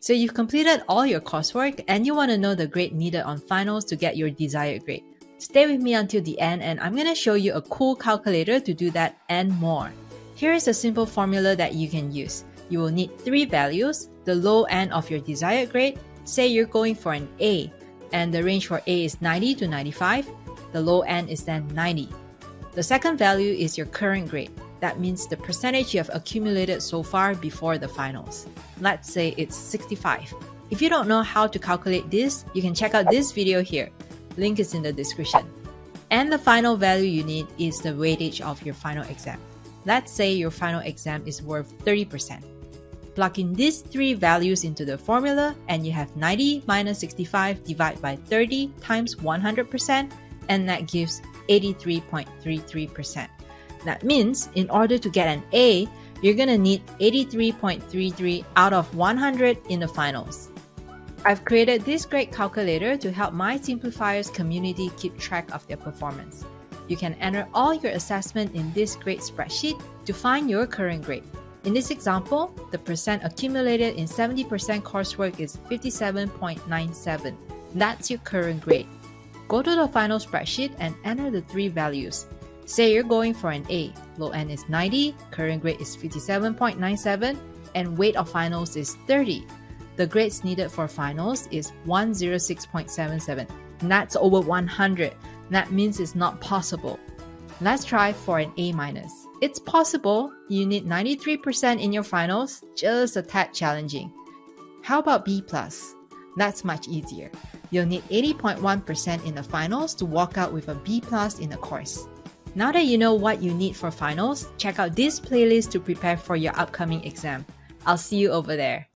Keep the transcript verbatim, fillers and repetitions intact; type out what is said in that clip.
So you've completed all your coursework and you want to know the grade needed on finals to get your desired grade. Stay with me until the end and I'm going to show you a cool calculator to do that and more. Here is a simple formula that you can use. You will need three values, the low end of your desired grade. Say you're going for an A and the range for A is ninety to ninety-five. The low end is then ninety. The second value is your current grade. That means the percentage you have accumulated so far before the finals. Let's say it's sixty-five. If you don't know how to calculate this, you can check out this video here. Link is in the description. And the final value you need is the weightage of your final exam. Let's say your final exam is worth thirty percent. Plug in these three values into the formula and you have ninety minus sixty-five divided by thirty times one hundred percent, and that gives eighty-three point three three percent. That means in order to get an A, you're gonna need eighty-three point three three out of one hundred in the finals. I've created this great calculator to help my Simplifiers community keep track of their performance. You can enter all your assessment in this great spreadsheet to find your current grade. In this example, the percent accumulated in seventy percent coursework is fifty-seven point nine seven. That's your current grade. Go to the final spreadsheet and enter the three values. Say you're going for an A, low end is ninety, current grade is fifty-seven point nine seven, and weight of finals is thirty. The grades needed for finals is one hundred six point seven seven. And that's over one hundred. That means it's not possible. Let's try for an A minus. It's possible. You need ninety-three percent in your finals, just a tad challenging. How about B plus? That's much easier. You'll need eighty point one percent in the finals to walk out with a B plus in the course. Now that you know what you need for finals, check out this playlist to prepare for your upcoming exam. I'll see you over there.